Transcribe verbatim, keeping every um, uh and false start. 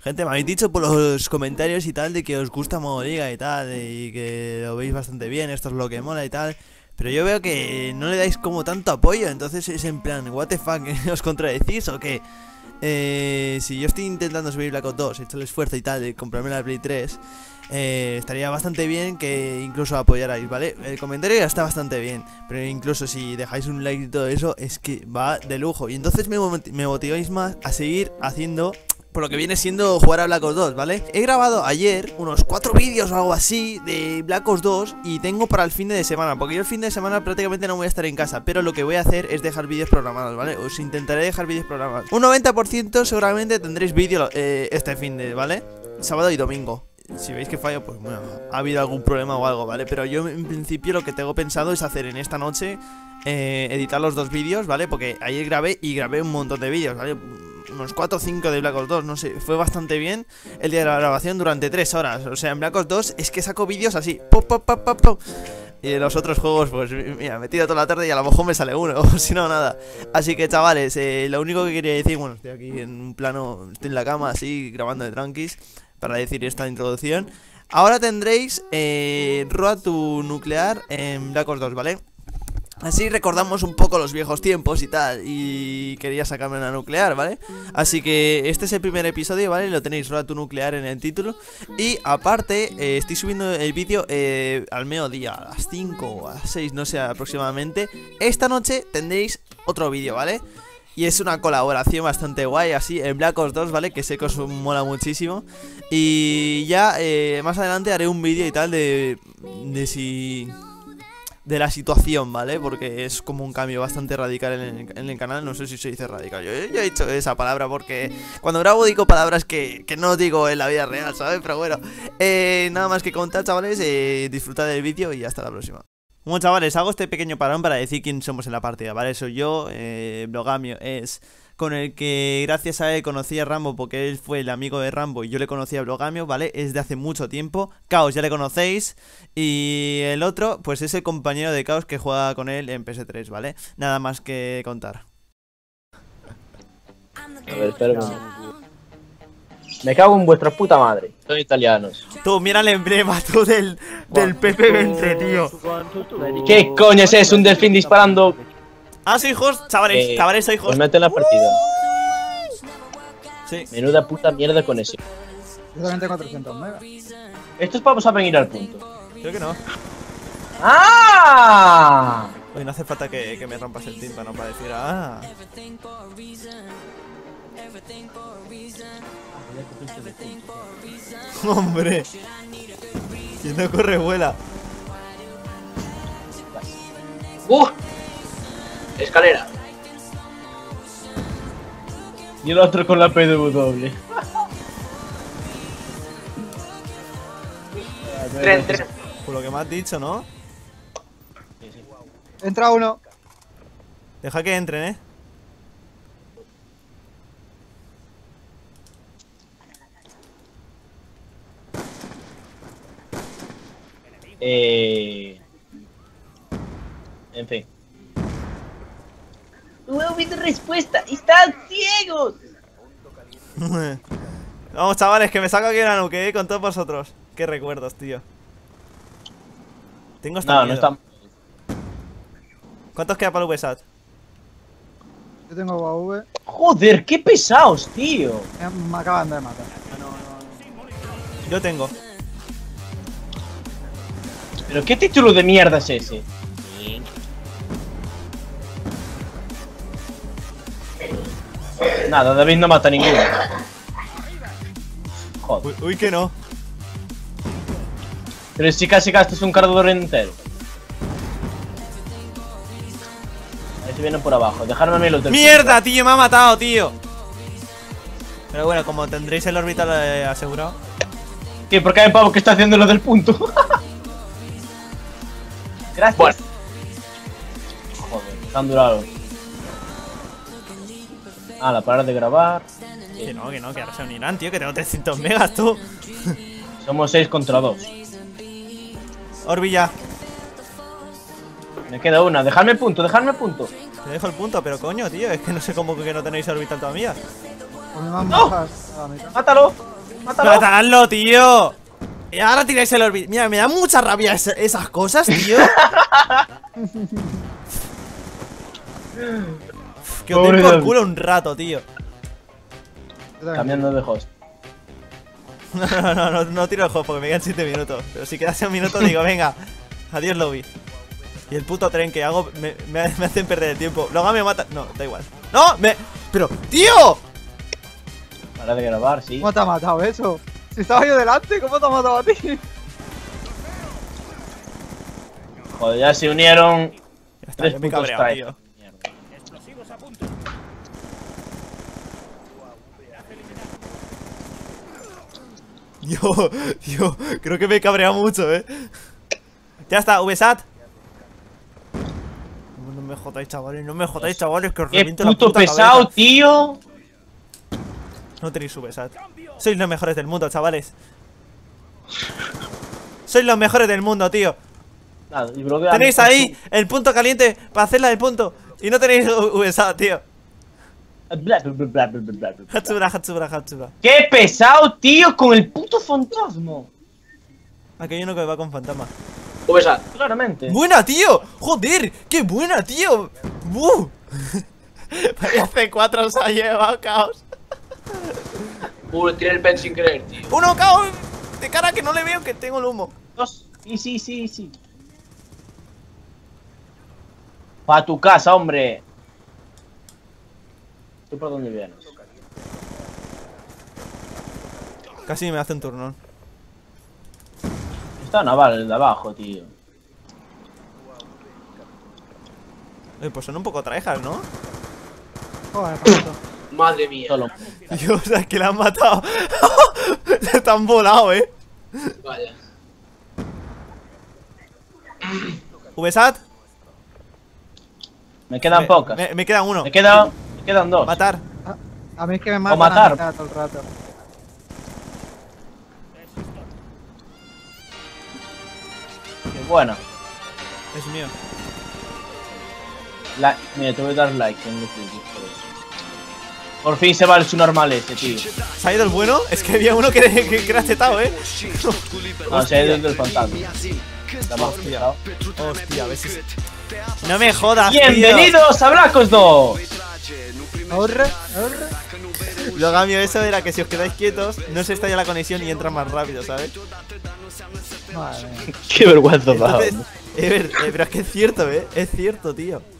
Gente, me habéis dicho por los comentarios y tal de que os gusta Liga y tal, y que lo veis bastante bien, esto es lo que mola y tal. Pero yo veo que no le dais como tanto apoyo, entonces es en plan, what the fuck, ¿os contradecís o qué? Eh, si yo estoy intentando subir Black Ops dos, he hecho el esfuerzo y tal de comprarme la Play tres, eh, estaría bastante bien que incluso apoyarais, ¿vale? El comentario ya está bastante bien, pero incluso si dejáis un like y todo eso, es que va de lujo. Y entonces me, me motiváis más a seguir haciendo por lo que viene siendo jugar a Black Ops dos, ¿vale? He grabado ayer unos cuatro vídeos o algo así de Black Ops dos y tengo para el fin de semana, porque yo el fin de semana prácticamente no voy a estar en casa, pero lo que voy a hacer es dejar vídeos programados, ¿vale? Os intentaré dejar vídeos programados. Un noventa por ciento seguramente tendréis vídeo eh, este fin de, ¿vale? Sábado y domingo. Si veis que fallo, pues bueno, ha habido algún problema o algo, ¿vale? Pero yo en principio lo que tengo pensado es hacer en esta noche eh, editar los dos vídeos, ¿vale? Porque ayer grabé y grabé un montón de vídeos, ¿vale? Unos cuatro o cinco de Black Ops dos, no sé, fue bastante bien el día de la grabación durante tres horas. O sea, en Black Ops dos es que saco vídeos así, pop, pop, pop, pop, pop. Y en los otros juegos, pues mira, me tiro toda la tarde y a lo mejor me sale uno, o si no, nada. Así que chavales, eh, lo único que quería decir, bueno, estoy aquí en un plano, estoy en la cama así, grabando de tranquis, para decir esta introducción. Ahora tendréis eh, Road to Nuclear en Black Ops dos, ¿vale? Así recordamos un poco los viejos tiempos y tal. Y quería sacarme una nuclear, ¿vale? Así que este es el primer episodio, ¿vale? Lo tenéis Road to Nuclear en el título. Y aparte, eh, estoy subiendo el vídeo eh, al mediodía, a las cinco o a las seis, no sé, aproximadamente. Esta noche tendréis otro vídeo, ¿vale? Y es una colaboración bastante guay, así, en Black Ops dos, ¿vale? Que sé que os mola muchísimo. Y ya eh, más adelante haré un vídeo y tal de, de si... de la situación, ¿vale? Porque es como un cambio bastante radical en el, en el canal. No sé si se dice radical. Yo, yo he dicho esa palabra porque cuando grabo digo palabras que, que no digo en la vida real, ¿sabes? Pero bueno, eh, nada más que contar, chavales. eh, Disfrutad del vídeo y hasta la próxima. Bueno, chavales, hago este pequeño parón para decir quién somos en la partida, ¿vale? Soy yo, eh, Blogamio es con el que gracias a él conocí a Rambo, porque él fue el amigo de Rambo y yo le conocí a Blogamio, ¿vale? Es de hace mucho tiempo. Caos ya le conocéis. Y el otro, pues es el compañero de Caos que juega con él en P S tres, ¿vale? Nada más que contar. A ver, espera un momento. Me cago en vuestra puta madre. Son italianos. Tú, mira el emblema, tú, del, del P P veinte, tío. ¿Qué coño es eso? Un delfín disparando. Ah, sí, hijos, chavales, Eh, chavales, soy hijos. Pues mete en la partida. Sí. Menuda puta mierda de conexión. Yo también tengo trescientos megas. Estos vamos a venir al punto. Creo que no. ¡Ah! Oye, no hace falta que, que me rompas el tímpano para decir, ah. Hombre, quien no corre vuela. ¡Uh! Escalera. Y el otro con la P W. Tren, tren. Por lo que me has dicho, ¿no? Entra uno. Deja que entren, ¿eh? Eh... En fin. No he oído respuesta. ¡Están ciegos! Vamos, chavales, que me saco aquí una nuke, ¿eh? Con todos vosotros. Qué recuerdos, tío. Tengo hasta No, miedo. no está. ¿Cuántos queda para el V SAT? Yo tengo U A V. Joder, qué pesados, tío. Eh, Me acaban de matar. Yo tengo. Pero qué título de mierda es ese. Nada, David no mata a ninguno. Joder. Uy, uy, que no. Pero si casi gastas un cargador entero. A ver si vienen por abajo. Dejarme a mí los del. ¡Mierda, tío! Me ha matado, tío. Pero bueno, como tendréis el orbital eh, asegurado. ¿Qué? Porque hay un pavo que está haciendo lo del punto. Gracias. Bueno. Joder, están durados. Ah, la parar de grabar. Que no, que no, que ahora se unirán, tío, que tengo trescientos megas, tú. Somos seis contra dos. Orbi ya. Me queda una. Dejadme el punto, dejadme el punto. Te dejo el punto, pero coño, tío, es que no sé cómo que no tenéis orbital todavía. Pues me van ¡No! bajas a la mitad. ¡Mátalo! ¡Mátalo! ¡Matadlo, tío! Y ahora tiráis el orbi. Mira, me da mucha rabia esa- esas cosas, tío. Que os den Pobre por David. culo un rato, tío. Yo también. Cambiando de host. No, no, no, no, no tiro el juego porque me quedan siete minutos. Pero si quedan seis minutos digo, venga, adiós lobby. Y el puto tren que hago me, me, me hacen perder el tiempo. Luego me mata. No, da igual. ¡No! ¡Me! ¡Pero! ¡Tío! Para de grabar, sí. ¿Cómo te ha matado eso? Si estaba yo delante, ¿cómo te ha matado a ti? Joder, ya se unieron. Ya está, Tres yo me he putos cabreado, Tide. tío. Mierda. Yo, yo, creo que me he cabreado mucho, eh. Ya está, VSAT. No me jodáis, chavales, no me jodáis, chavales, que os ¡Qué reviento la puto puta pesado, cabeza. tío! No tenéis VSAT. Sois los mejores del mundo, chavales. Sois los mejores del mundo, tío. Nada, y bloquea- Tenéis ahí el punto caliente para hacerla del punto. Y no tenéis VSAT, tío. Bla, bla, bla, bla, bla, bla, bla. Hatsura, Hatsura, Hatsura. ¡Qué pesado, tío! Con el puto fantasma. Aquí hay uno que va con fantasma. VSAT. Claramente. ¡Buena, tío! ¡Joder! ¡Qué buena, tío! ¡Buh! Vaya C cuatro se ha llevado, caos. Uh, tiré el pen sin querer, tío. ¡Uno, caos! De cara que no le veo que tengo el humo. Dos. Sí, sí, sí, sí. Pa' tu casa, hombre. ¿Tú por dónde vienes? Casi me hace un turnón. Está naval el de abajo, tío. Eh, pues son un poco traejas, ¿no? Joder, puto. Madre mía. Solo. Dios, o sea, que la han matado. Se están volado, eh. Vaya. VSAT. Me quedan me, pocas. Me, me queda uno. Me quedan, me quedan dos. Matar. A mí es que me matan matar. a mitad todo el rato. Qué buena. Es mío. La- Mira, te voy a dar like en los vídeos por eso. Por fin se va el su normal ese, tío. ¿Se ha ido el bueno? Es que había uno que, que, que era chetado, eh. No, se ha ido el del fantasma. Está más Hostia. pesado. Hostia, a ver si. No me jodas, tío. ¡Bienvenidos a Blackos dos! Ahorra, ahorra. Lo cambio eso era que si os quedáis quietos, no se estalla la conexión y entra más rápido, ¿sabes? Madre mía. Qué vergüenza, Entonces, eh, ver- eh, pero es que es cierto, ¿eh? Es cierto, tío.